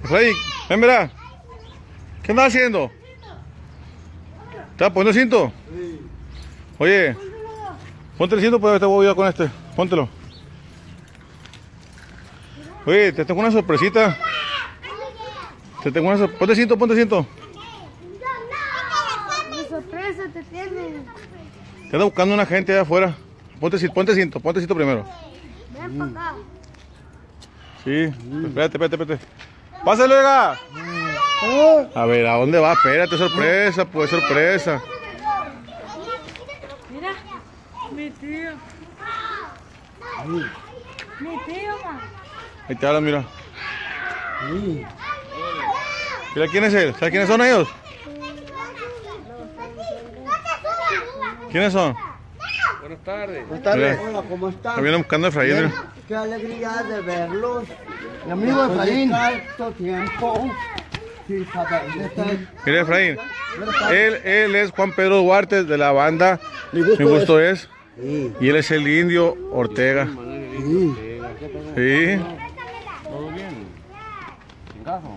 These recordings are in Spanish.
Efraín, ven, verá. ¿Qué andas haciendo? ¿Te vas poniendo el cinto? Sí. Oye, ponte el cinto, pues te voy a ayudar con este. Póntelo. Oye, te tengo una sorpresita. Ponte el cinto, ponte el cinto. ¿Qué sorpresa te tienen? Te anda buscando una gente allá afuera. Ponte el cinto primero. Ven para acá. Sí, espérate. ¡Pásale, oiga! A ver, ¿a dónde va? Espérate, sorpresa, pues sorpresa. Mira, mi tío. Mi tío, ma. Ahí te hablan, mira. Sí. Mira quién es él. ¿Sabes quiénes son ellos? ¿Quiénes son? Buenas tardes. Buenas tardes. Mira. Hola, ¿cómo están? Me vienen buscando a Efraín, Bien. mira. Qué alegría de verlos. Mi amigo Efraín. Tanto tiempo sin saber dónde está. Mira, Efraín. Él es Juan Pedro Duarte de la banda Mi Mi Gusto Es. Sí. Y él es el Indio Ortega. Sí. Sí. ¿Todo bien? ¿Sin caso?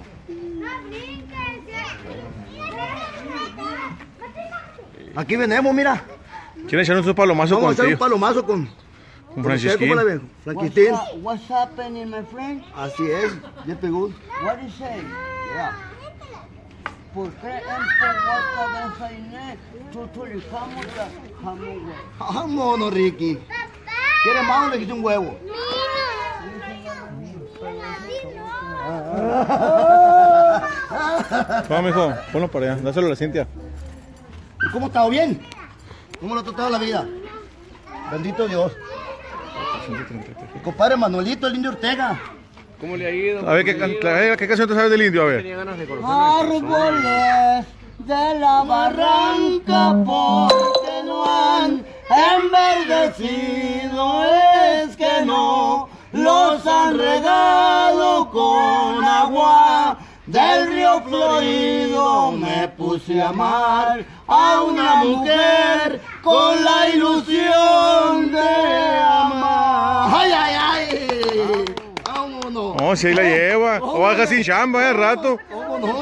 Aquí venimos, mira. ¿Quieren echar un palomazo Vamos a echar un contigo? palomazo con Con usted, Francisquín. ¿cómo la ven? Francisquín. What's happening, my friend? Así es. Ya pegó. What is it? Yeah. ¿Por qué en Powhatan de Sainé tutulicamos la jamón? Vámonos, Ricky. ¿Quieres más o le quito un huevo? Vamos, mijo, ponlo para allá. Dáselo a la Cintia. ¿Y cómo está? ¿Bien? ¿Cómo lo ha tratado la vida? Bendito Dios. Mi compadre Manuelito, el Indio Ortega. ¿Cómo le ha ido? A ver, ¿qué canción te sabes del Indio? A ver. Tenía ganas de conocer a las personas. Árboles de la barranca, porque no han enverdecido, es que no los han regado con agua del río Florido. Me puse a amar a una mujer con la ilusión de amar. ¡Ay, ay, ay! ¡Vámonos! No, si ahí la lleva. O baja sin chamba, al rato. ¡Vámonos!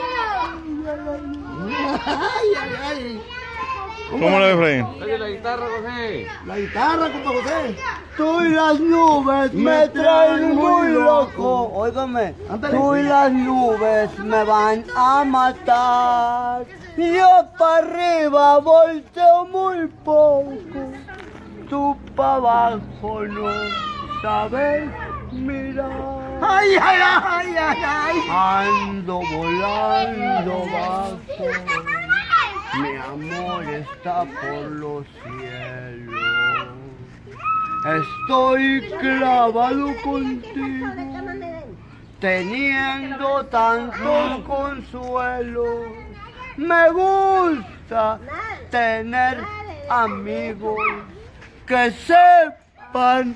¡Ay, ay, ay! ¿Cómo la ves, Efraín? Oye, la guitarra, José. La guitarra, compa José. Tú y las nubes me traen muy loco. Óigame, Ándale. tú y las nubes me van a matar. Yo para arriba volteo muy poco. Tú para abajo no sabes mirar. ¡Ay, ay, ay, ay, ay! Ando volando bajo. Mi amor está por los cielos. Estoy clavado contigo, teniendo tantos consuelos. Me gusta tener amigos que sepan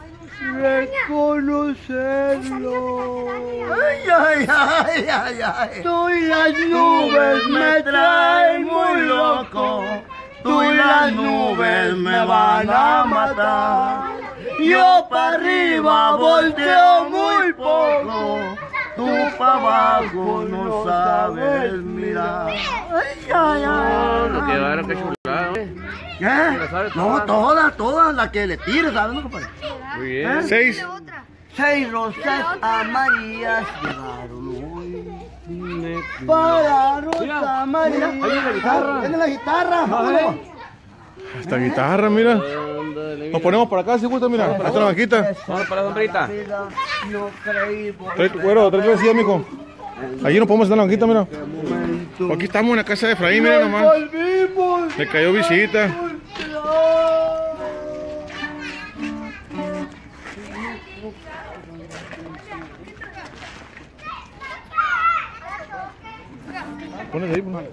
reconocerlo. ¡Ay, ay, ay, ay, ay! Tú y las nubes me traen muy loco. Tú y las nubes me van a matar. Yo para arriba volteo muy poco. Tú para abajo no sabes mirar. ¡Ay, ay, ay! No, qué bárbaro, qué chulada. ¿Eh? No, todas, la que le tire, ¿sabes, no, compadre? Muy bien. 6. 6 rosas amarillas llegaron hoy. Para Rosa María. Ahí viene la guitarra. ¡Viene la guitarra! ¡Vámonos! Esta guitarra, mira. Ándale, Nos ponemos por acá, si gusta, mira. Esta es la banquita. Vamos para la sombrita. No creí Trae tu cuero, trae tu vacía, mijo. Allí nos podemos estar en la banquita, mira. momento. Aquí estamos en la casa de Efraín, mira nomás. Volvimos. Le cayó visita. Ponle ahí, ponle.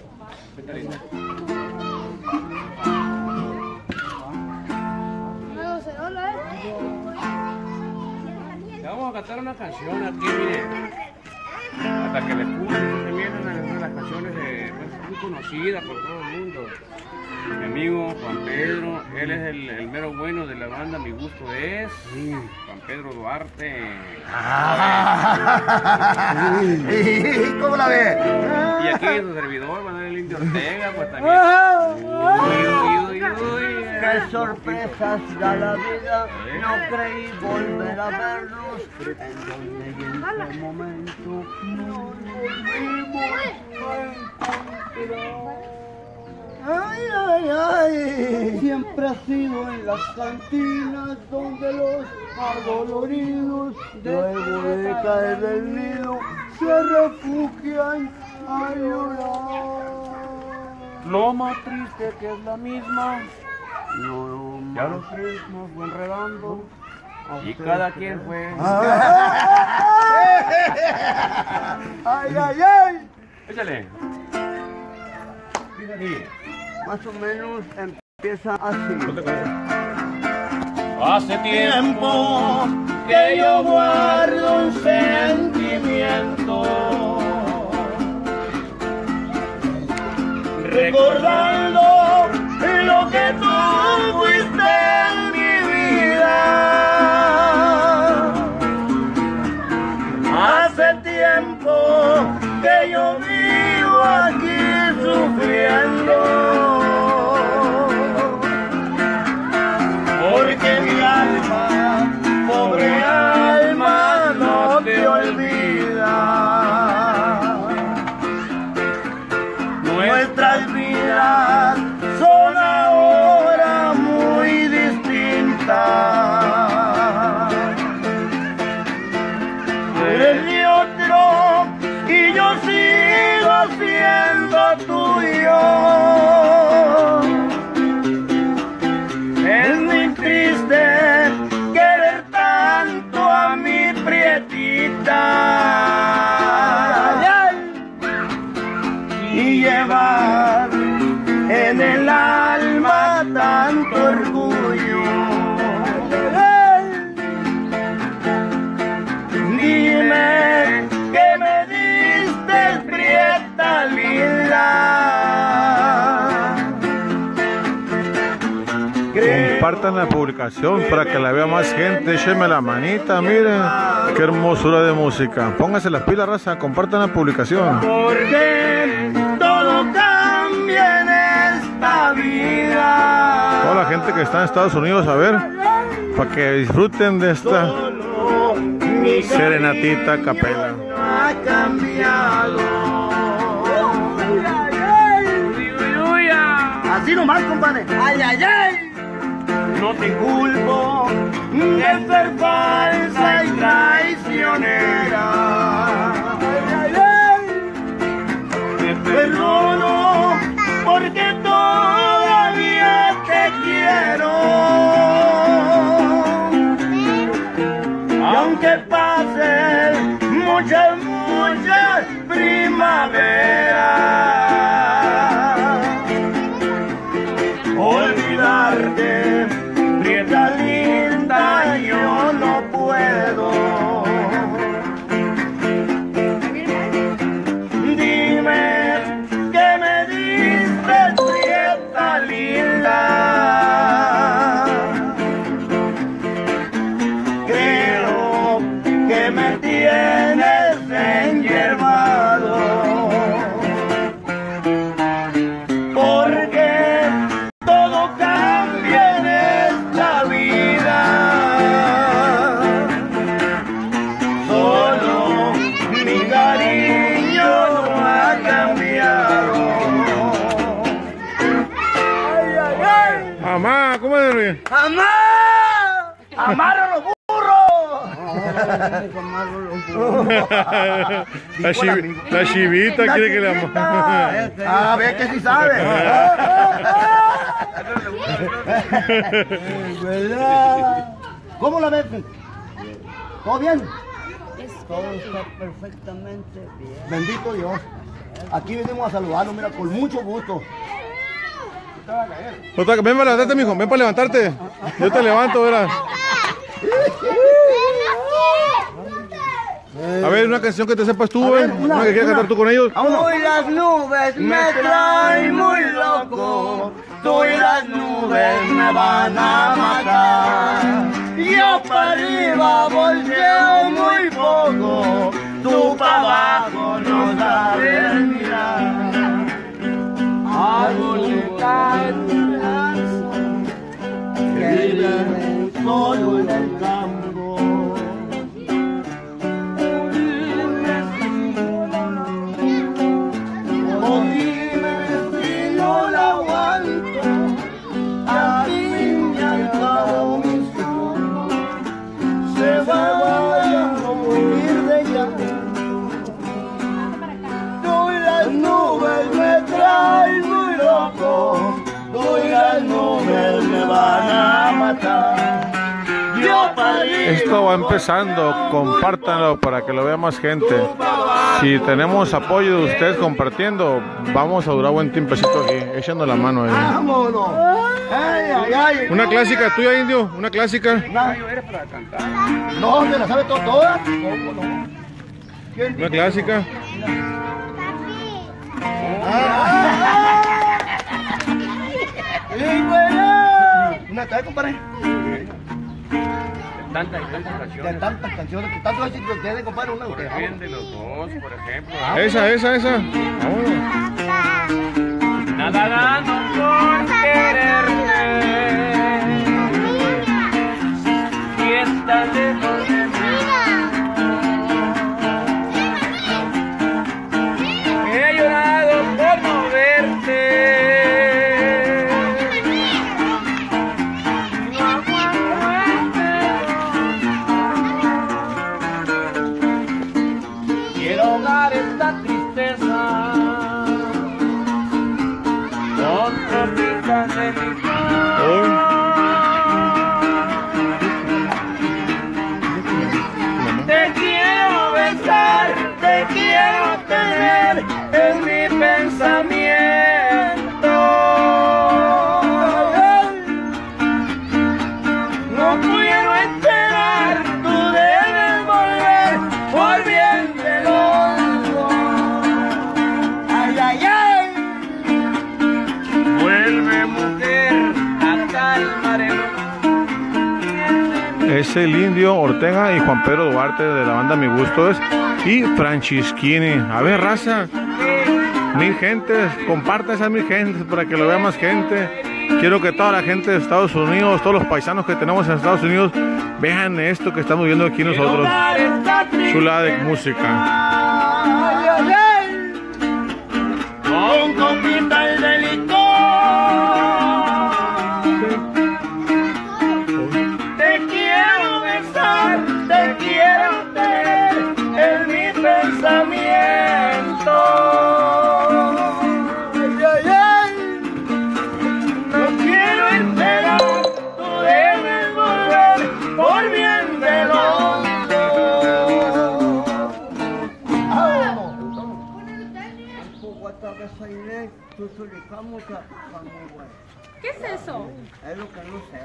Le vamos a cantar una canción aquí, mire. Hasta que le escuchen, se miren a la las canciones muy conocidas por todo el mundo. Mi amigo Juan Pedro, él es el mero bueno de la banda, mi gusto es Juan Pedro Duarte. ¿Cómo la ves? Y aquí su servidor, Manuel Indio Ortega, pues también. Qué sorpresas da la vida, no creí volver a verlos, en donde y en qué momento nos volvimos a encontrar. Ay, ay, ay, siempre ha sido en las cantinas donde los adoloridos, luego de caer del nido, se refugian a llorar. Lo más triste que es la misma, ya los ritmos fue enredando y cada quien fue. Ay, ay, ay. Échale. Más o menos empieza así. Hace Tiempo que yo guardo un sentimiento, recordando lo que tú fuiste en mi vida. Hace tiempo que yo vivo aquí sufriendo, porque mi alma, pobre alma, no te olvida. Nuestras vidas son ahora muy distintas. Tú eres mi otro y yo sigo siendo tuyo. Es muy triste querer tanto a mi prietita y llevar en el alma tanto orgullo. Dime que me diste, prieta linda. Compartan la publicación para que la vea más gente. Échenme la manita, miren. Qué hermosura de música. Pónganse las pilas, raza. Compartan la publicación. Porque todo cambia en esta vida. Toda la gente que está en Estados Unidos, a ver, para que disfruten de esta Mi serenatita a capela. cariño ha cambiado. Así nomás, compadre. Ay, ay, ay. No te culpo de ser falsa y traicionera. Ay, ay, ay. Te perdono porque todavía te quiero. Y aunque pasen muchas primaveras, olvidarte, prieta linda, yo no puedo. Dime que me diste, prieta linda. Creo que me tienes enyerbado, porque todo cambia en esta vida. Solo mi cariño no ha cambiado. Ay, ay, ay. Mamá, ¿cómo es? ¡Amá! ¡Amarra los burros! La chivita quiere que le amo. A ver que sí sabe. ¿Cómo la ves? ¿Todo bien? Todo está perfectamente bien. Bendito Dios. Aquí venimos a saludarnos, mira, con mucho gusto. Ven para levantarte, mijo. Ven para levantarte. Yo te levanto, verás. A ver, una canción que te sepas tú, güey. Una que quieras cantar tú con ellos. Hoy las nubes me traen muy loco, tú y las nubes me van a matar. Yo para arriba volteo muy poco, tú para abajo no sabes mirar. Arbolita en tu brazo, que vive solo en el campo. Esto va empezando, compártanlo para que lo vea más gente. Si tenemos apoyo de ustedes compartiendo, vamos a durar buen tiempecito aquí, echando la mano ahí. ¡Vámonos! ¡Ay, ay, ay! Una clásica tuya, indio, una clásica. No, ¿se la sabe todas? Una clásica. Una cara, compadre. Tantas y tantas De canciones. tantas canciones, que tantos éxitos tiene, compadre, una Por que bien de los dos, por ejemplo. Esa. Vámonos. Nada dando por quererte. Y estás lejos de mí. He llorado por no verte. Quiero ahogar esta tristeza con gotitas de licor. Te quiero besar, te quiero tener en mi pensamiento. No quiero esperar, tú debes volver por bien de los dos. Ay, ay, ay. Vuelve, mujer, a calmar el Es el Indio Ortega y Juan Pedro Duarte de la banda Mi Gusto es y Francisquini. A ver, raza, 1000 gentes, compartan esas 1000 gentes para que lo vea más gente. Quiero que toda la gente de Estados Unidos, todos los paisanos que tenemos en Estados Unidos, vean esto que estamos viendo aquí nosotros. Chulada de música. Con copitas de licor. Te quiero besar, te quiero tener en mi pensamiento. Ay, ay, ay. No quiero esperar, tú debes volver por bien de los dos. ¿Qué es eso? Es lo que no sé.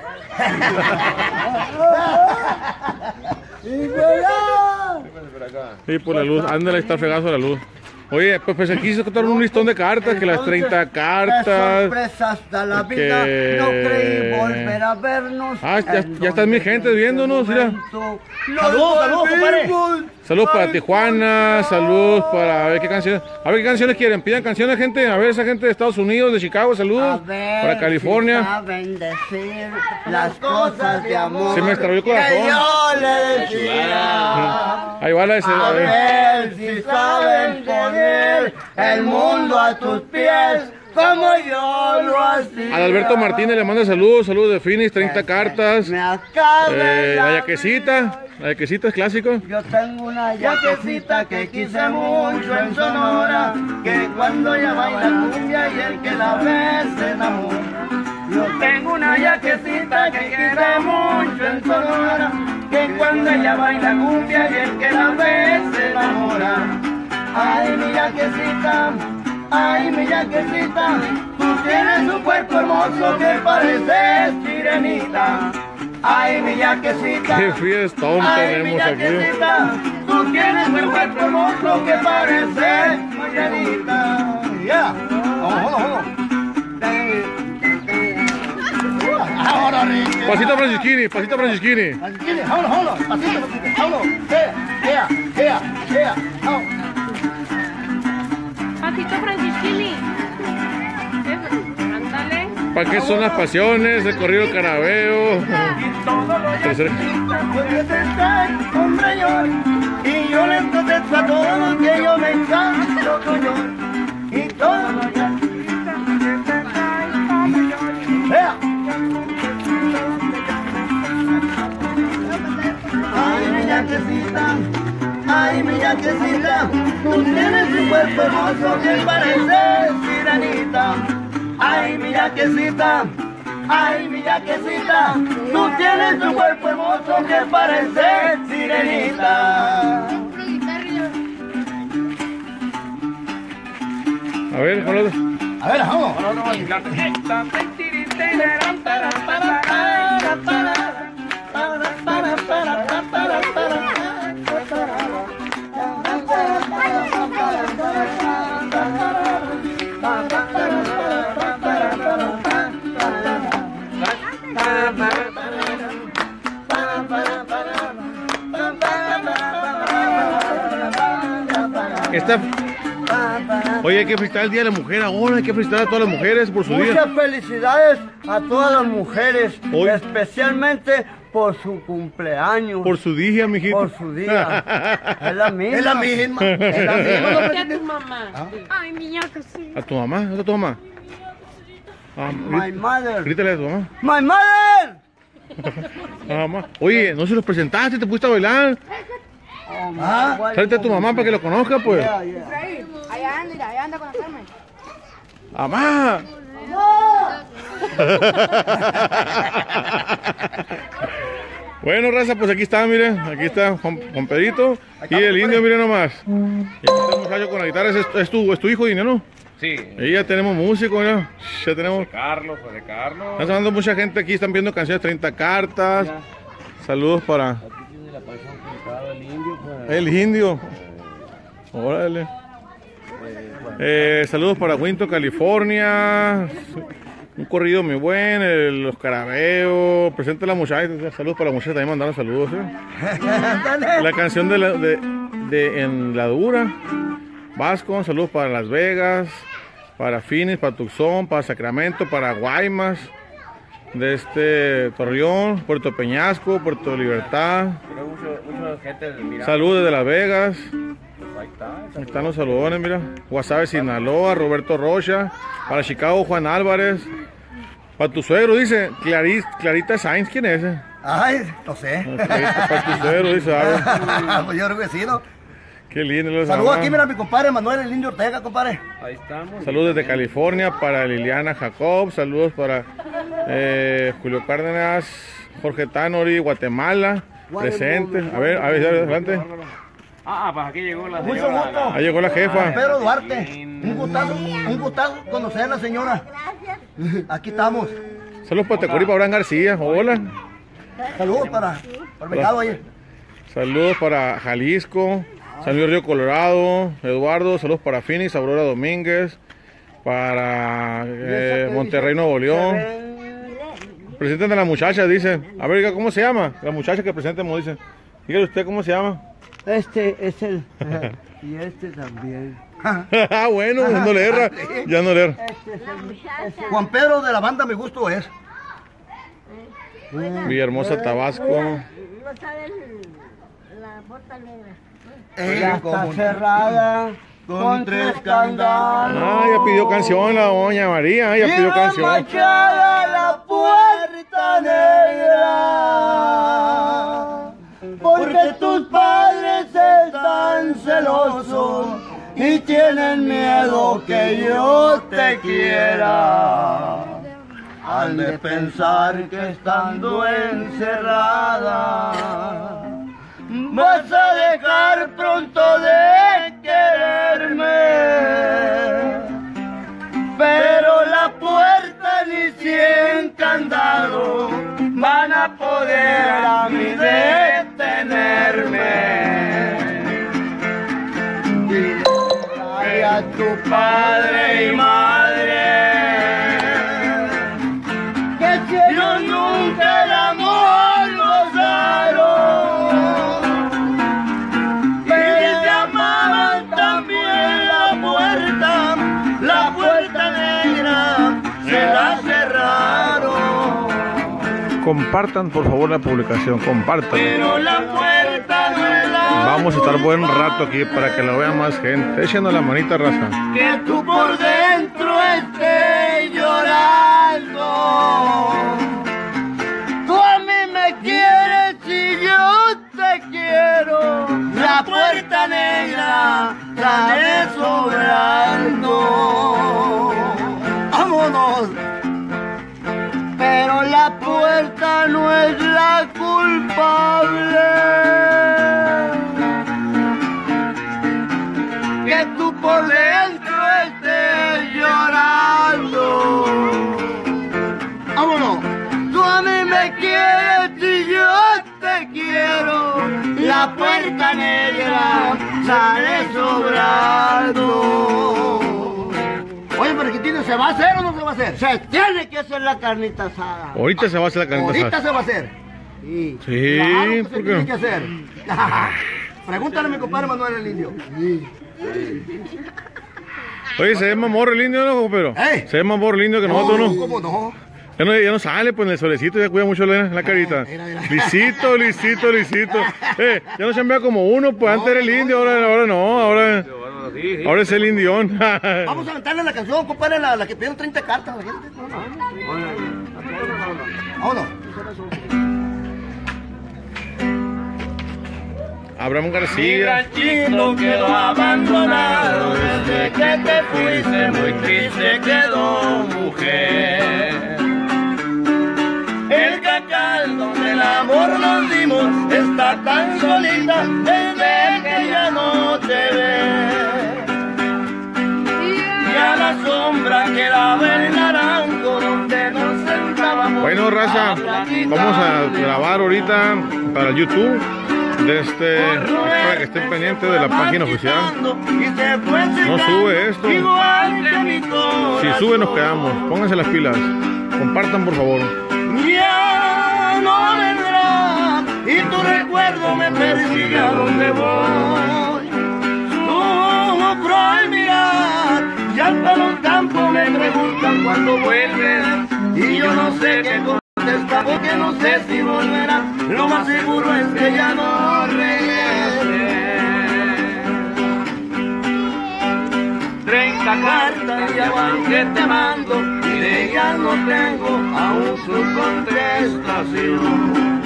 Sí, por la luz, ándale, está fregazo la luz. Oye, pues aquí se contaron un listón de cartas, que las 30 Qué cartas. sorpresa hasta la vida, que- no creí volver a vernos. Ah, ya están mi gente viéndonos, mira. Saludos, compadre. Saludos para Tijuana, saludos para a ver qué canciones quieren. Pidan canciones, gente. A ver, esa gente de Estados Unidos, de Chicago, saludos. Para California. Si saben decir las cosas de amor. Se me extravió el corazón. Que yo le decía. Ahí va la de A ver si saben poner el mundo a tus pies como yo lo hacía. Al Alberto Martínez le manda saludos de Phoenix, 30 cartas. Me acabe La yaquecita es clásico. Yo tengo una yaquecita que quise mucho en Sonora, que cuando ella baila cumbia y el que la ve se enamora. Yo tengo una yaquecita que quise mucho en Sonora, que cuando ella baila cumbia y el que la ve se enamora. Ay, mi yaquecita, tú tienes un cuerpo hermoso que pareces sirenita. Ay, mi yaquecita, Qué fiestón ay, mi tenemos aquí. yaquecita, Tú tienes un cuerpo hermoso que parece mañanita. Ya. Vamos. Ahora, Ricky. Pasito Francisquini, pasito Francisquini. Francisquini, vámonos. Pasito, vámonos. Vamos. Pasito Francisquini. Ándale. ¿Para qué son las pasiones? El corrido carabeo. Porque te está hombre yo, y yo le contesto a todos que yo me encanto con yo. Y todo lo que Vea. ay mi yaquecita, tú tienes un cuerpo hermoso que parece sirenita. Ay mi yaquecita, tú tienes un cuerpo hermoso que parece sirenita. A ver, con los... A ver, vamos. Oye, hay que felicitar el Día de la Mujer ahora, hay que felicitar a todas las mujeres por su día. Muchas felicidades a todas las mujeres, Hoy. especialmente por su cumpleaños. Por su día, mijito. Por su día. Es la misma. Es la misma. ¿Qué a tu mamá? Ay, mi yaquecita. ¿A tu mamá? ¿A tu mamá? Ah, My mother. grítale a tu mamá. My mother. Mamá. Oye, no se los presentaste, te pusiste a bailar. Salte a tu mamá para que lo conozca, pues. Allá anda con la Carmen. ¡Mamá! Bueno, raza, pues aquí está, miren. Aquí está Juan Pedrito y el indio, miren nomás. Y aquí está el muchacho con la guitarra. Es tu hijo, Indio, ¿no? Sí. Y ya tenemos músicos, ¿no? Ya tenemos. Carlos. Están sonando mucha gente aquí, están viendo canciones, 30 cartas. Saludos para Aquí tiene la pasión pintada el indio. Pues. el indio. Órale. Saludos para Winton, California. Un corrido muy bueno, los carabeos. Presenta a la muchacha. Saludos para la muchacha, también mandaron saludos. La canción de Enladura. Vasco, saludos para Las Vegas, para Phoenix, para Tucson, para Sacramento, para Guaymas, de Torreón, Puerto Peñasco, Puerto Libertad. Mucha gente mira. Saludos desde Las Vegas. Ahí está. Ahí están los saludones, mira. Guasave, Sinaloa, Roberto Rocha. Para Chicago, Juan Álvarez. Para tu suegro, dice Clarita Sainz, ¿quién es ese? Ay, no sé. Para tu suegro, dice. Pues yo creo que sí, ¿no? Qué lindo. Los Saludos amamos. aquí, mira, mi compadre Manuel, el indio Ortega, compadre. Ahí estamos. Saludos desde California para Liliana Jacob. Saludos para Julio Cárdenas, Jorge Tanori, Guatemala, presentes. A ver, adelante. Pues aquí llegó la Mucho señora. gusto. Ahí llegó la jefa. Pedro Duarte. Un gustazo conocer a la señora. Aquí estamos. Saludos para Tecorí, para Abraham García. Hola. Saludos para el mercado ahí. Saludos para Jalisco, San Luis Río Colorado, Eduardo. Saludos para Phoenix, Aurora Domínguez, para Monterrey, Nuevo León. Presenten a la muchacha, dice. A ver, diga, ¿cómo se llama? La muchacha que presentemos, dice. Dígale usted cómo se llama. Este es el. Y este también. Ah, bueno, ya no le erra. Ya no le erra. Juan Pedro de la banda Mi Gusto es. Villahermosa, Tabasco. No sabes la bota negra. Ya está cerrada con 3 candados. Ah, ya pidió canción la doña María. Ya pidió canción. Machada la puerta negra, porque tus padres están celosos y tienen miedo que yo te quiera. Han de pensar que estando encerrada vas a dejar pronto de quererme. Pero la puerta ni 100 candados van a poder a mí detenerme. dile a tu padre y madre que si ellos nunca el amor gozaron, pero te amaban también la puerta negra se la cerraron. Compartan por favor la publicación, compartan. Pero la puerta no es la Vamos a estar buen rato aquí para que lo vea más gente. Échenos la manita, raza. que tú por dentro estés llorando. Tú a mí me quieres y yo te quiero. La puerta negra sale sobrando. ¡Vámonos! Pero la puerta no es la culpable. Que tú por dentro estés llorando. ¡Vámonos! Tú a mí me quieres y yo te quiero. La puerta negra sale sobrando. Oye, pero Argentino, ¿se va a hacer o no se va a hacer? Se tiene que hacer la carnita asada. Ahorita se va a hacer la carnita Ahorita asada. se va a hacer. Sí, Sí, claro que ¿por se qué? tiene que hacer. Pregúntale a mi compadre Manuel el Indio. Oye, se ve más morro el indio, ¿no, pero? ¿Eh? Se ve más morro el indio que nosotros, ¿no? ¿Cómo no? Ya no sale, pues en el solecito ya cuida mucho la carita. Mira. Lisito. Ya no se vea como uno, pues antes era el indio, ahora no, ahora es el indión. Vamos a aventarle la canción, compadre, la que pidieron 30 cartas a la gente. Vámonos. Abraham Mi García. ranchito quedó abandonado desde que te fuiste, muy triste quedó, mujer. El cacal donde el amor nos dimos está tan solita desde que ya no te ve. Y a la sombra quedaba el naranjo donde nos sentábamos. Bueno, raza, vamos a grabar ahorita para YouTube. Para que estén pendientes de la página oficial. No sube esto. Si sube nos quedamos. Pónganse las pilas. Compartan por favor. Ya no vendrá y tu recuerdo me persigue a donde voy. Sufro al mirar, ya hasta los campos me preguntan cuándo vuelves y yo no sé qué contestar porque no sé si volverás. Lo más seguro es que ya no regrese. 30 cartas ya van que te mando y de ellas no tengo aún su contestación.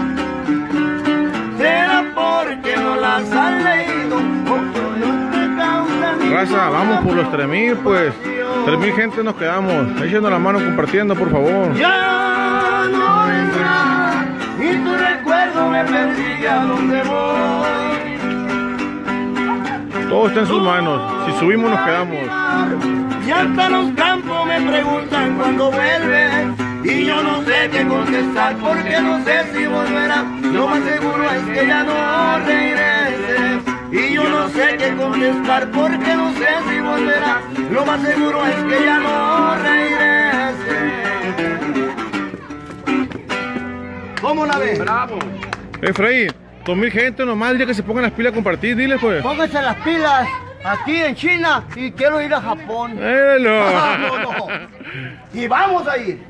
¿Será porque no las has leído o que no te causan? Raza, vamos por los 3000, pues. 3000 gente nos quedamos. Échenos la mano compartiendo, por favor. Ya no vendrá y tu recuerdo me persigue a donde voy. Todo está en sus manos. Si subimos nos quedamos. Y hasta los campos me preguntan cuándo vuelves y yo no sé qué contestar porque no sé si volverá. Lo más seguro es que ya no regreses y yo no sé qué contestar porque no sé si volverá. Lo más seguro es que ya no regrese. ¿Cómo la ves? Bravo. Freddy, 2000 gente nomás el día que se pongan las pilas a compartir, diles pues. Pónganse las pilas aquí en China y quiero ir a Japón. Élo. No. Y vamos a ir.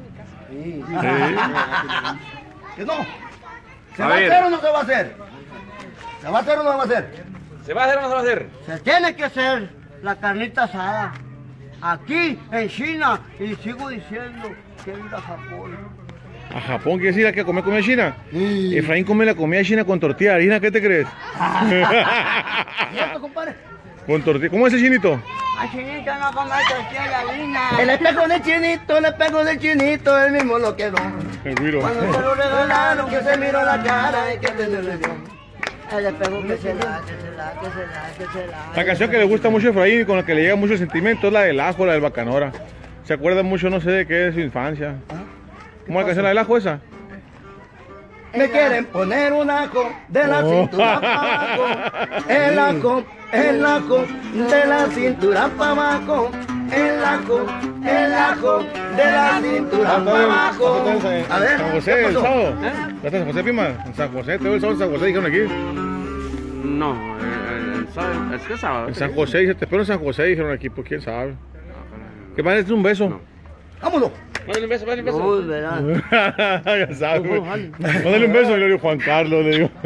¿Que no? ¿Se A va a ver. hacer o no se va a hacer? ¿Se va a hacer o no se va a hacer? ¿Se va a hacer o no se va a hacer? Se tiene que hacer la carnita asada aquí en China y sigo diciendo que ir a Japón. A Japón, ¿quieres ir aquí a comer comida china? Efraín come la comida china con tortilla de harina, ¿qué te crees? ¿Cierto, compadre? Con tortilla. ¿Cómo es el chinito? Ay, chinito, no comas tortilla de harina. El espejo del chinito, él mismo lo quedó. El güiro. Cuando se lo regalaron, que se miró la cara y que te dio. El espejo que se la. La canción que le gusta mucho a Efraín y con la que le llega mucho sentimiento es la del ajo, la del bacanora. Se acuerda mucho, no sé de qué, de su infancia. ¿Cómo es la canción, la del ajo esa? Me quieren poner un ajo de la cintura para abajo. El ajo de la cintura para abajo. El ajo de la cintura para abajo. A ver, San José, el sábado. ¿Ya está San José, Pima? En San José, te veo el sábado en San José, dijeron aquí. No, es que sábado. En San José, dice, te espero en San José, dijeron aquí, pues quién sabe. ¿Qué más es un beso? No. vámonos. Mándale un beso, mándale un beso. No, verás. Ya sabe. Mándale un beso, le digo Juan Carlos, le digo.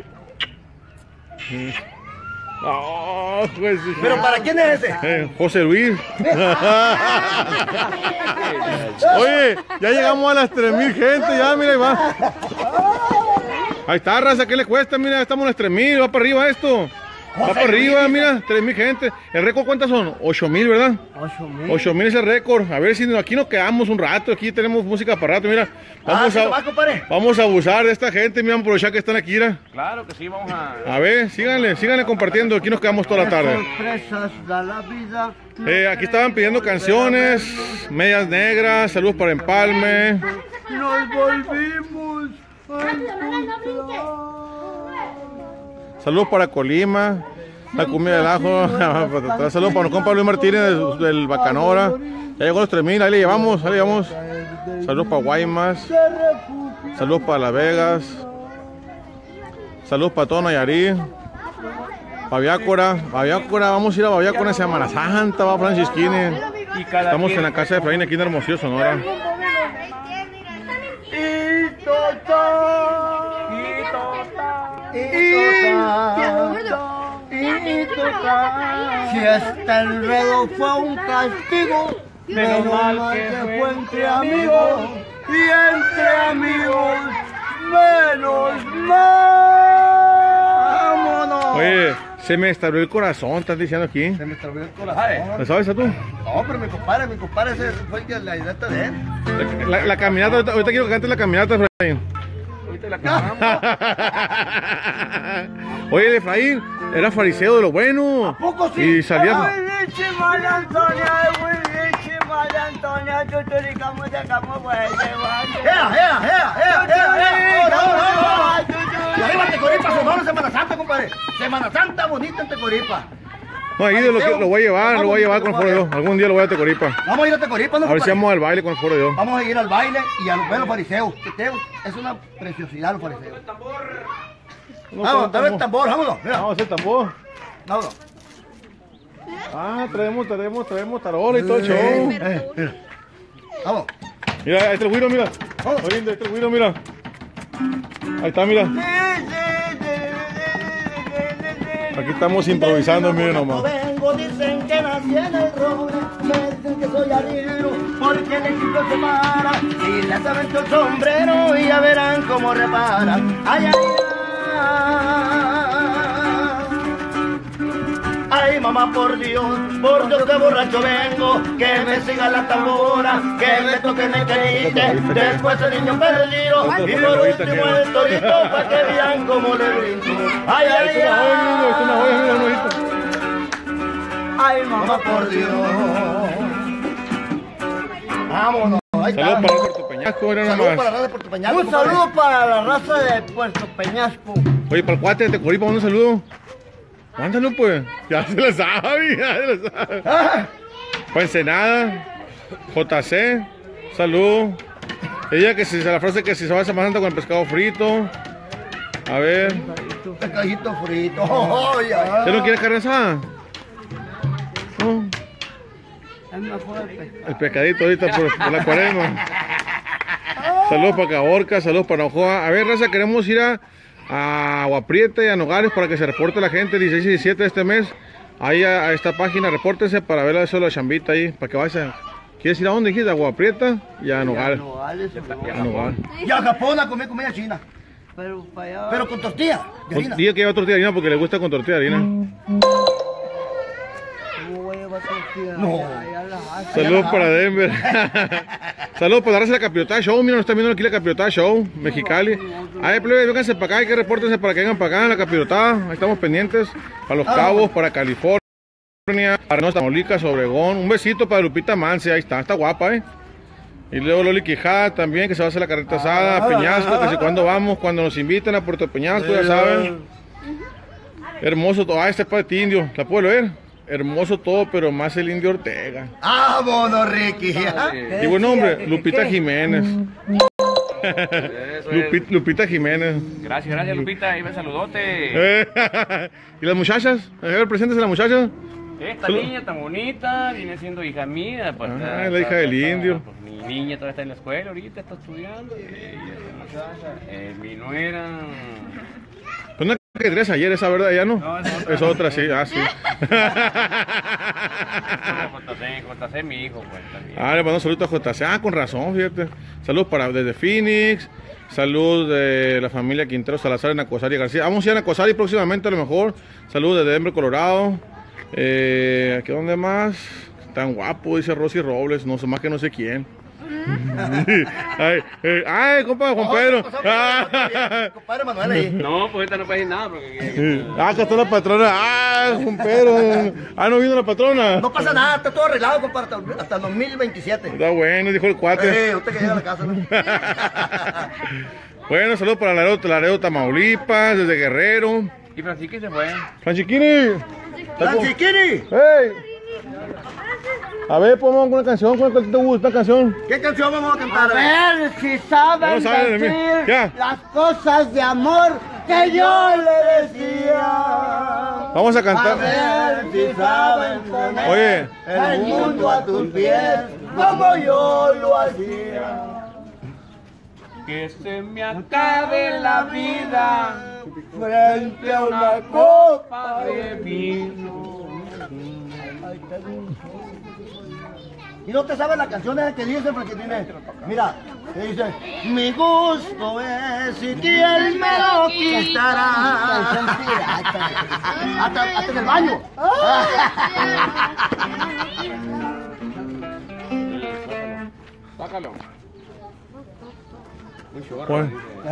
Oh, pues, ¿Pero para quién es ese? José Luis. Oye, ya llegamos a las 3000 gente, ya, mira, ahí va. Ahí está, raza, ¿qué le cuesta? Mira, estamos en las 3000, va para arriba esto. Va para arriba, mira, 3000 gente. ¿El récord cuántas son? 8000, ¿verdad? 8,000. 8000 es el récord. A ver si aquí nos quedamos un rato. Aquí tenemos música para rato, mira. Vamos a abusar de esta gente, mira, aprovechar que están aquí, mira. Claro que sí, vamos a... A ver, síganle compartiendo. Aquí nos quedamos toda la tarde. Sorpresas da la vida. Aquí estaban pidiendo canciones, Medias Negras, saludos para Empalme. Nos volvimos a encontrar. Saludos para Colima, la comida del ajo. Saludos para nuestro compa Luis Martínez del Bacanora. Ya llegó los 3000, ahí le llevamos, Saludos para Guaymas. Saludos para Las Vegas. Saludos para todo Nayarit. Baviácora, vamos a ir a Baviácora en Semana Santa, va Francisquini. Estamos en la casa de Efraín aquí en Hermosillo, Sonora. Si este enredo fue un castigo, menos mal que fue entre amigos, y entre amigos menos mal. Vámonos. Oye, se me establó el corazón, estás diciendo aquí. Se me extravió el corazón. ¿Lo sabes tú? No, pero mi compadre, ese fue la idea de él. La caminata, ahorita quiero que cantes la caminata, Efraín. Ahorita la cagamos. Oye, el Efraín era fariseo de lo bueno. ¿A poco sí? Y salía. Willichi María Antonia, tuturicamos de camo, güey, Y arriba en Tecoripa, Sonora, Semana Santa, compadre. Semana Santa bonita en Tecoripa. No, ahí lo voy a llevar con el foro de Dios. Algún día lo voy a Tecoripa. Vamos a ir a Tecoripa, ¿no, A ver si compadre? vamos al baile con el foro de Dios. Vamos a ir al baile y a ver los fariseos. Es una preciosidad los fariseos. Vamos, dame el tambor, vámonos. Mira, Vamos a hacer tambor. vámonos. Ah, traemos tarola y todo el show. Mira. Vamos. Mira, ahí está el güiro, mira. Vamos. Oye, ahí está el güiro, mira. Ahí está, mira. Aquí estamos improvisando, miren nomás. Vengo, dicen que nací en el roble, me dicen que soy arriero, porque el equipo se para, y les avento el sombrero, y ya verán cómo reparan. Ay, ay, ay, mamá, por Dios que borracho vengo, que me siga la tambora, que me toquen el querite, después el niño perdido, y por último el torito, para que vean cómo le brinco. Ay, ay, ay, ay, mamá, por Dios. Vámonos, ahí está. Saludos para Puerto Peñasco, mira Saludos para la nomás. raza de Puerto Peñasco. Un saludo para la raza de Puerto Peñasco. Oye, para el cuate de Tecoripa, un saludo. Mándalo, pues. Ya se la sabe, Ah, Para Ensenada, JC, salud. Ella que si la frase que si se va a Semana Santa con el pescado frito. A ver. pescadito frito. Oh, ya. ¿Usted no quiere carne asada? No. Es mejor el pescado. El pescadito ahorita por la cuaresma. Saludos para Caborca, saludos para Ojoa. A ver, raza, queremos ir a Agua Prieta y a Nogales para que se reporte la gente el 16 y 17 de este mes. Ahí a esta página, repórtense para ver eso de la chambita ahí, para que vayan. ¿Quieres ir a dónde dijiste? A Agua Prieta y a Nogales. A Nogales. Y a Japón a comer comida china. Pero para allá. Pero con tortilla de harina. Diga que lleva tortilla de harina porque le gusta con tortilla de harina. ¿Cómo voy a llevar tortilla? No. Allá las hacen. Saludos para Denver. Saludos para darse la Capirotada Show. Mira, nos están viendo aquí la Capirotada Show, Mexicali. Ay, plebe, vénganse para acá, hay que repórtense para que vengan para acá en la Capirotada. Ahí estamos pendientes. Para Los Cabos, para California, para Tamaulipas, Obregón. Un besito para Lupita Mance, ahí está guapa, Y luego Loli Quijada también, que se va a hacer la carreta asada, a Peñasco, que si cuando vamos, cuando nos invitan a Puerto Peñasco, ya saben. Hermoso todo. Ah, este es para ti, indio. ¿La puedo leer? Hermoso todo, pero más el Indio Ortega. ¡Vámonos, Ricky! Y buen nombre, Lupita Jiménez. Lupita Jiménez. Gracias, Lupita. Ahí me saludote. ¿Y las muchachas? A ver, preséntese a las muchachas. Esta niña tan bonita viene siendo hija mía. Pues, la hija del indio. Pues, mi niña todavía está en la escuela ahorita, está estudiando. Mi nuera. Pues no que tres ayer, esa verdad, ya no. No, es otra, sí, sí. JC, mi hijo, pues también. Le mando saludos a JC. Con razón, fíjate. Saludos desde Phoenix. Saludos de la familia Quintero Salazar en Nacosari García. Vamos a ir a Nacosari próximamente a lo mejor. Saludos de Denver, Colorado. ¿Aquí dónde más? Tan guapo, dice Rosy Robles. No sé más que no sé quién. Compa Juan Pedro. Compadre Manuel ahí. No, pues esta no puede decir nada porque... Acá está la patrona. Juan Pedro. No vino la patrona. No pasa nada, está todo arreglado, compadre, hasta 2027. Está bueno, dijo el cuate. Usted que llega a la casa, ¿no? Bueno, saludos para Laredo, Tamaulipas, desde Guerrero. ¿Y Francisco se fue? ¡Franchiquini! ¡Franchiquini! ¡Hey! A ver, ponemos una canción. ¿Cuál te gusta esta canción? ¿Qué canción vamos a cantar? A ver si saben decir ya. las cosas de amor que yo le decía. Vamos a cantar. A ver si saben poner Oye, el mundo a tus pies como yo lo hacía. Que se me acabe la vida Frente a una copa de vino. ¿Y no te sabes la canción esa que dice, Franchiquini? Mira, que dice: mi gusto es y quién me lo quitará. Hasta en el baño. Sácalo. pues,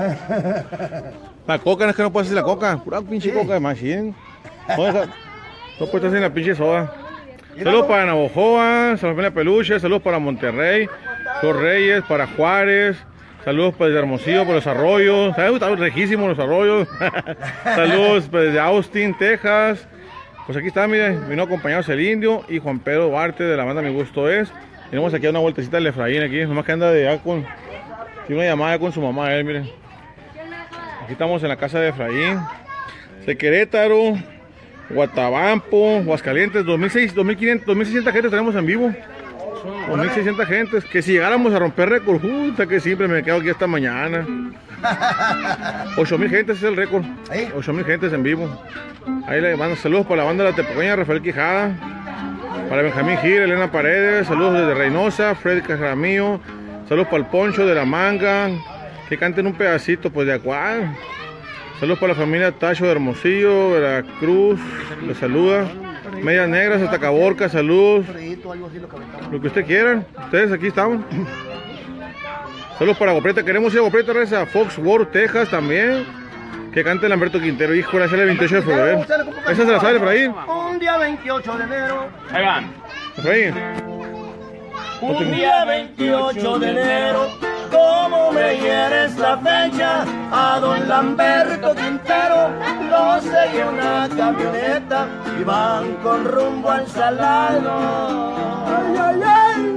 la coca, no es que no puedes hacer la coca. Pura pinche coca de machine. No puedes hacer la pinche soda. Saludos para Navojoa, saludos para Peluche, saludos para Monterrey, Los Reyes, para Juárez, saludos para Hermosillo, para Los Arroyos, están rejísimos Los Arroyos. Saludos desde Austin, Texas. Pues aquí está, miren, vino acompañados el Indio y Juan Pedro Duarte de la banda Mi Gusto Es. Tenemos aquí una vueltecita del Efraín aquí, nomás que anda de allá tiene una llamada con su mamá, miren. Aquí estamos en la casa de Efraín, de Querétaro, Guatabampo, Aguascalientes, 2.600 gente tenemos en vivo. 2.600 gentes. Que si llegáramos a romper récord, que siempre me quedo aquí hasta mañana. 8.000 gentes es el récord. 8.000 gentes en vivo. Ahí le mando saludos para la banda de la Tepecoña, Rafael Quijada, para Benjamín Gil, Elena Paredes, saludos desde Reynosa, Freddy Cajaramillo, saludos para el Poncho de la Manga, que canten un pedacito pues de Acuá. Saludos para la familia Tacho de Hermosillo, Veracruz, les saluda. Medias Negras hasta Caborca, saludos. Lo que usted quieran, ustedes aquí estamos. Saludos para Gopreta, queremos ir a Gopreta, a Fox Worth, Texas también. Que cante Lamberto Quintero, hijo, la sale el 28 de febrero. ¿Esa se la sabe por ahí? Un día 28 de enero. Ahí van. Efraín. Un día 28 de enero, como me hieres la fecha, a don Lamberto Quintero lo seguía una camioneta y van con rumbo al Salado. Ay, ay, ay,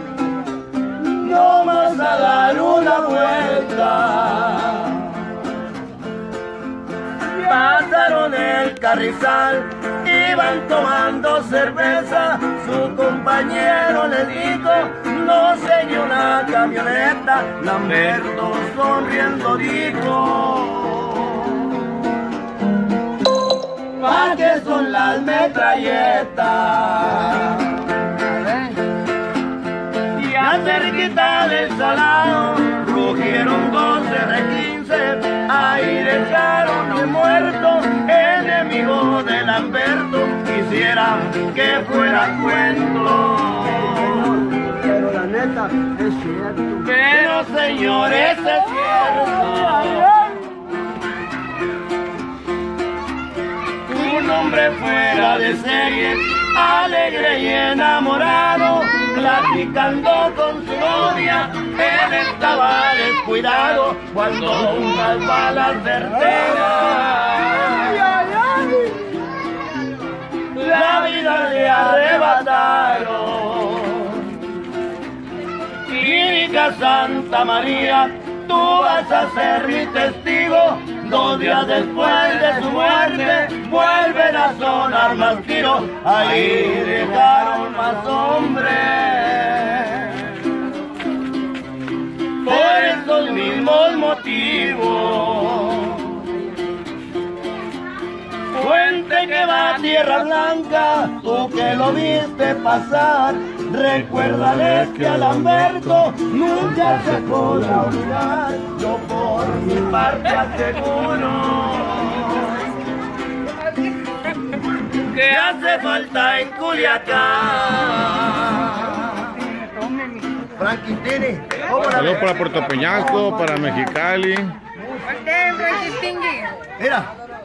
no más a dar una vuelta. Pasaron el Carrizal, iban tomando cerveza, su compañero le dijo, no seguí una camioneta, Lamberto sonriendo dijo, ¿pa' qué son las metralletas? Y a cerquita del Salado, rugieron dos R-15, ahí dejaron de muerto, enemigo de Lamberto, quisiera que fuera cuento. Pero la neta es cierto. Pero señores, es cierto. Un hombre hombre fuera de serie, alegre y enamorado, platicando con su novia, él estaba descuidado cuando unas balas certeras la vida le arrebataron. Clínica Santa María, tú vas a ser mi testigo. 2 días después de su muerte vuelven a sonar más tiros. Ahí dejaron más hombres. Por esos mismos motivos, fuente que va a Tierra Blanca, tú que lo viste pasar, recuérdale que a Lamberto nunca se podrá olvidar. Yo por mi parte aseguro que hace falta en Culiacán. Franquitini. Saludos para Puerto Peñasco, para Mexicali. Mira.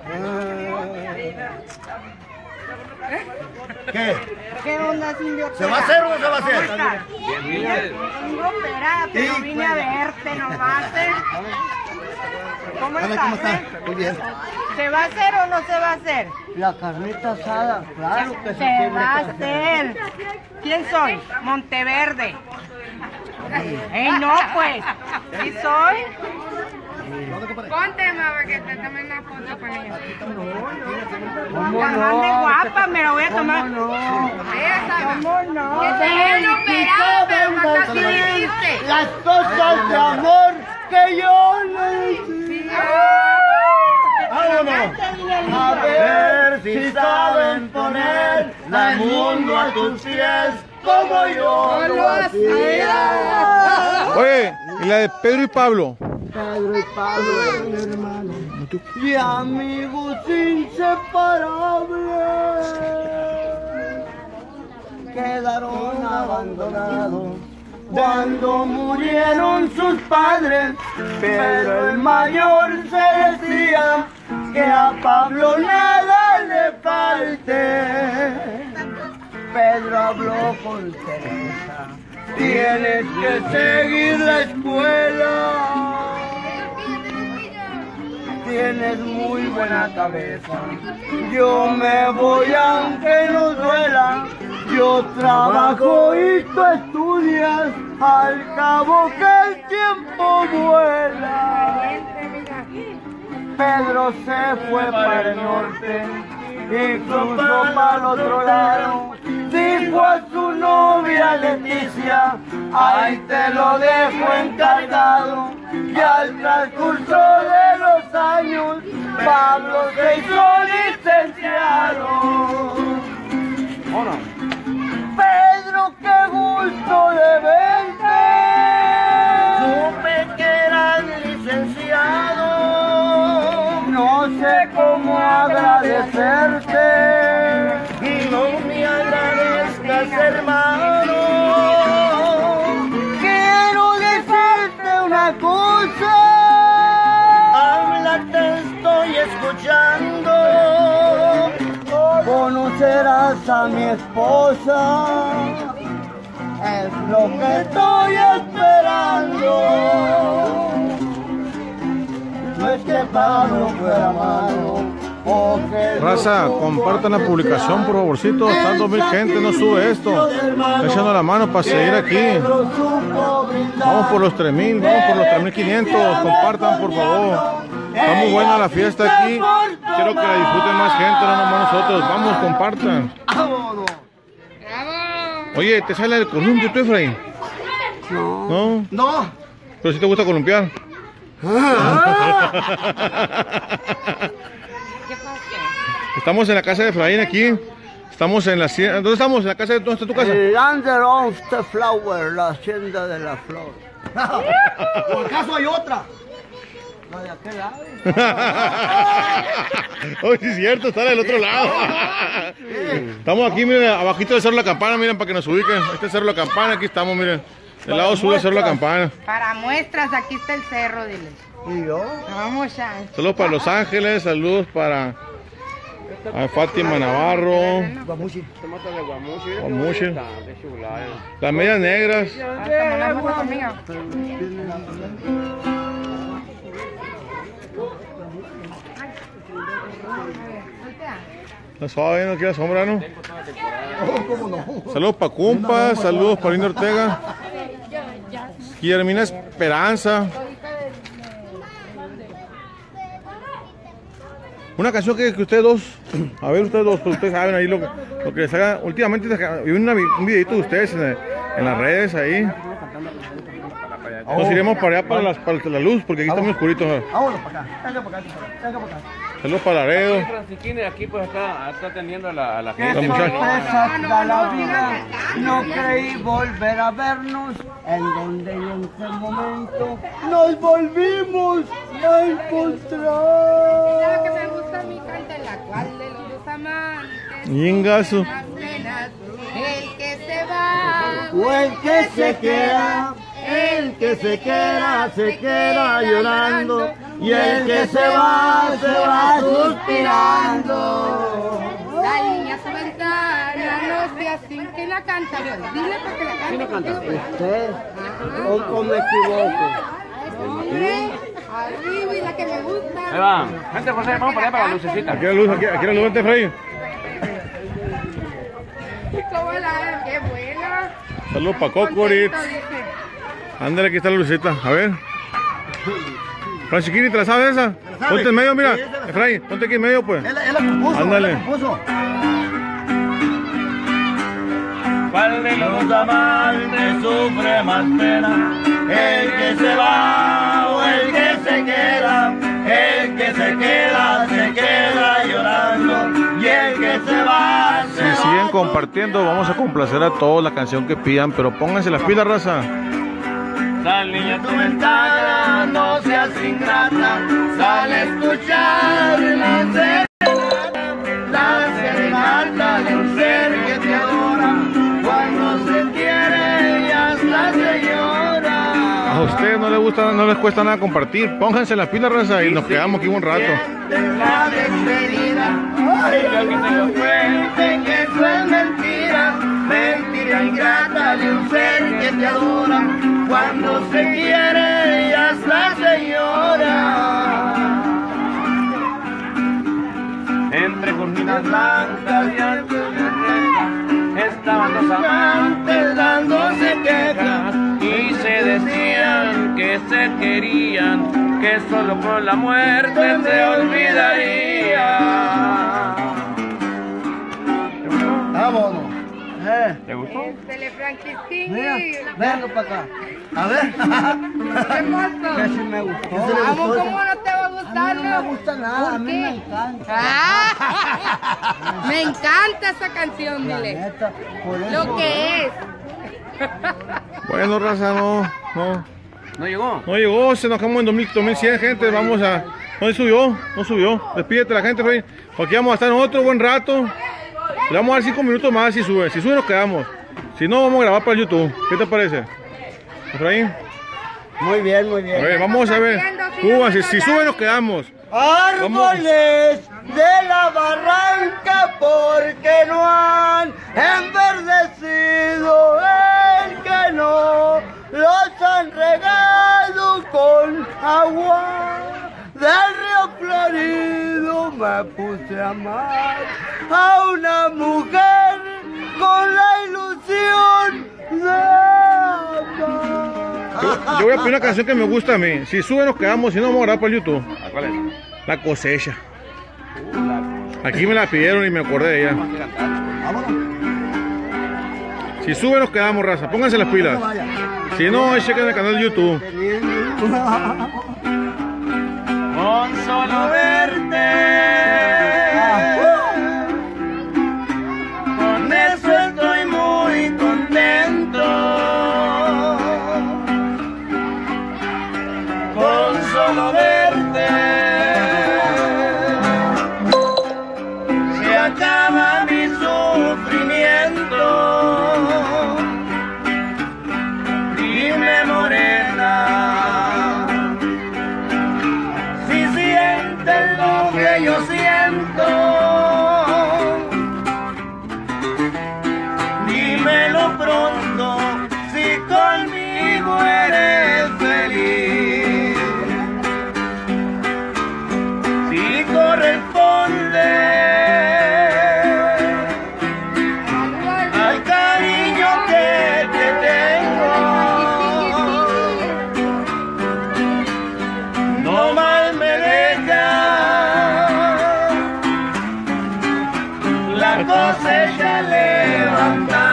¿Qué? ¿Qué onda, Silvio? ¿Se va a hacer o no se va a hacer? Vengo operada, pero vine a verte nomás, ¿eh? ¿Cómo Hola, estás? ¿cómo estás? Muy bien. ¿Se va a hacer o no se va a hacer? La carnita asada, claro que se Se va a hacer. ¿Quién soy? Monteverde. No, pues. ¿Sí soy? Ponte, mamá, que te tomen una foto con ella. Además de guapa, me la voy a tomar. ¿Cómo no? Que te hayan operado, pero acá sí dijiste. Las cosas de amor que yo necesito. ¡Vámonos! A ver si saben poner el mundo a tus pies como yo lo hacía. Oye, ¿y la de Pedro y Pablo? Pedro y Pablo, mi hermano, y amigos inseparables, quedaron abandonados cuando murieron sus padres, pero el mayor se decía que a Pablo nada le falte. Pedro habló con Teresa, tienes que seguir la escuela. Tienes muy buena cabeza. Yo me voy aunque no duela. Yo trabajo y tú estudias. Al cabo que el tiempo vuela. Pedro se fue para el norte y cruzó para el otro lado. Dijo a su novia Leticia, ahí te lo dejo encargado. Y al transcurso de los años, Pablo se hizo licenciado. Pedro, qué gusto de verte. Supe que eras licenciado. No sé cómo agradecerte. Y no me agradezcas, hermano. Quiero decirte una cosa. Habla, te estoy escuchando. Conocerás a mi esposa. Es lo que estoy esperando. No es que Pablo fuera malo. Raza, compartan la publicación, por favorcito. Están 2000 gente, no sube esto. Está echando la mano para seguir aquí. Vamos por los 3000, vamos por los 3500. Compartan, por favor. Está muy buena la fiesta aquí. Quiero que la disfruten más gente, no nomás nosotros. Vamos, compartan. Oye, ¿te sale el columpio tú, Efraín? No. No. Pero si te gusta columpiar. Estamos en la casa de Efraín aquí. Estamos en la hacienda. ¿Dónde estamos? ¿En la casa de dónde está tu casa? El Under of the Flower, la hacienda de la flor. ¿O acaso hay otra? No, de aquel lado. Oye, sí es cierto, está del otro lado. Estamos aquí, miren, abajito del Cerro La Campana, miren, para que nos ubiquen. Este es Cerro La Campana, aquí estamos, miren. Del lado sur del Cerro La Campana. Para muestras, aquí está el cerro, diles. ¿Y yo? Vamos ya. Saludos para Los Ángeles, saludos para A Fátima Navarro. Guamuchi. Tomate de guamuchi. Guamuchi. De chulada. Las medias negras. La suave, no quiere sombra, ¿no? Saludos para Cumpa, saludos para Linda Ortega. Guillermina Esperanza. Una canción que ustedes dos, a ver ustedes dos, pues ustedes saben ahí lo que les haga. Últimamente vi un videito de ustedes en las redes ahí. Nos iremos para allá para la luz, porque aquí está muy oscurito. Vámonos para acá, venga para acá, venga para acá. Saludos para Laredo. Francisquini aquí pues está atendiendo a la Qué gente. sorpresa da la vida, no creí volver a vernos, en donde en ese momento nos volvimos a encontrar. Mira lo que me gusta a mí, canta la cual de los dos amantes. Yingazo. Apenas el que se va O el que se queda, el que se queda llorando, y el que se va suspirando. La niña a su ventana, no sea sin que la canta. Dile para que la cante. ¿Quién la canta? ¿Usted? ¿O me equivoco? Hombre, arriba y la que me gusta. Ahí va. Gente, José, vamos para allá para la lucecita. Aquí la luz, aquí la luz, vente, Freddy. ¿Cómo la? ¡Qué buena! Saludos para Cocorit. Contento, dice. Ándale, aquí está la lucecita. A ver. Francisquini, ¿te la sabes esa? Ponte en medio, mira. Efraín, ponte aquí en medio, pues. Él la compuso. Ándale. Él la compuso. ¿Cuál de los amantes sufre más pena? ¿El que se va o el que se queda? El que se queda llorando, y el que se va, Si siguen compartiendo, vamos a complacer a todos la canción que pidan, pero pónganse las pilas, raza. Sal niña a tu ventana, no seas ingrata, sal a escuchar la serenata de un ser que te adora, cuando se quiere y hasta se llora. A ustedes no les gusta, no les cuesta nada compartir, pónganse las pilas, raza, y nos quedamos aquí un rato. La despedida, oiga que te lo cuenten, que eso es mentira, mentira ingrata de un ser que te adora, cuando se quiere y hasta se llora. Entre cortinas blancas y antes de reja, estaban los amantes dándose quejas y se decían que se querían, que solo con la muerte se olvidaría. Vámonos. ¿Te gustó? Dele, Francisquini. Mira, venga para acá. A ver. ¿Qué pasó? Que sí me gustó. Vamos, ¿cómo no te va a gustar? A mí no me gusta nada, ¿Por a mí qué? me encanta. Ah, me encanta esa canción, La dile. neta, por eso. Lo que es. Bueno, raza, no ¿No llegó? llegó, se nos acabó en 2100 gente, vamos a... No subió, despídete la gente, Freddy, porque vamos a estar en otro buen rato. Le vamos a dar 5 minutos más si sube nos quedamos, si no vamos a grabar para YouTube. ¿Qué te parece, Efraín? Muy bien, muy A bien. ver, vamos a ver, Cuba, si sube nos quedamos. Árboles de la barranca porque no han enverdecido, el que no los han regado con agua del río Florido. Me puse a amar a una mujer con la ilusión de amar. Yo voy a pedir una canción que me gusta a mí. Si sube nos quedamos, si no vamos a grabar para YouTube. ¿Cuál es? La cosecha. Aquí me la pidieron y me acordé de ella. Vámonos. Si sube nos quedamos, raza. Pónganse las pilas. Si no, chequen el canal de YouTube. Con solo verte, con eso estoy muy contento. Con solo verte se acaba mi sufrimiento. Dime, morena, si sientes lo que yo siento. lo pronto, si conmigo eres feliz, si corresponde al cariño que te tengo, no mal me deja la cosecha levantar.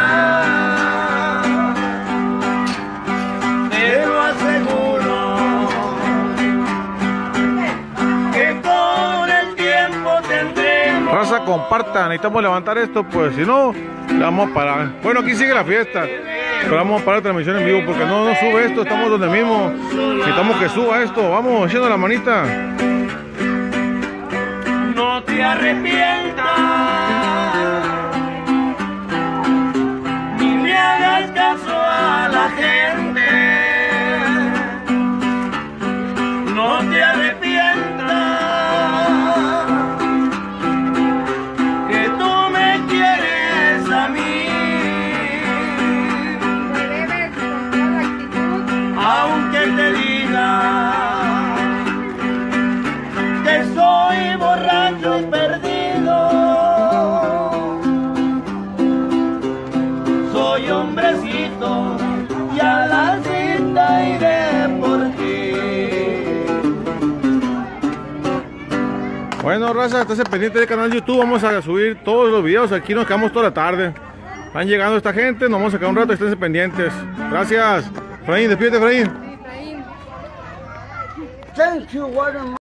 Te lo aseguro que con el tiempo tendremos. Raza, compartan, necesitamos levantar esto, pues si no, le vamos a parar. Bueno, aquí sigue la fiesta, pero vamos a parar la transmisión en vivo porque no sube esto, estamos donde mismo. Necesitamos que suba esto, vamos, haciendo la manita. No te arrepientas, ni le hagas caso a la gente. No te arrepientas, que tú me quieres a mí, Debes con toda la actitud. aunque te diga que soy borracho y perdido. Soy hombrecito y a la cita iré por ti. Bueno, raza, estés pendiente del canal de YouTube, vamos a subir todos los videos, aquí nos quedamos toda la tarde. Van llegando esta gente, nos vamos a sacar un rato, estén pendientes. Gracias. Efraín, despídete, Efraín. Efraín. Thank you,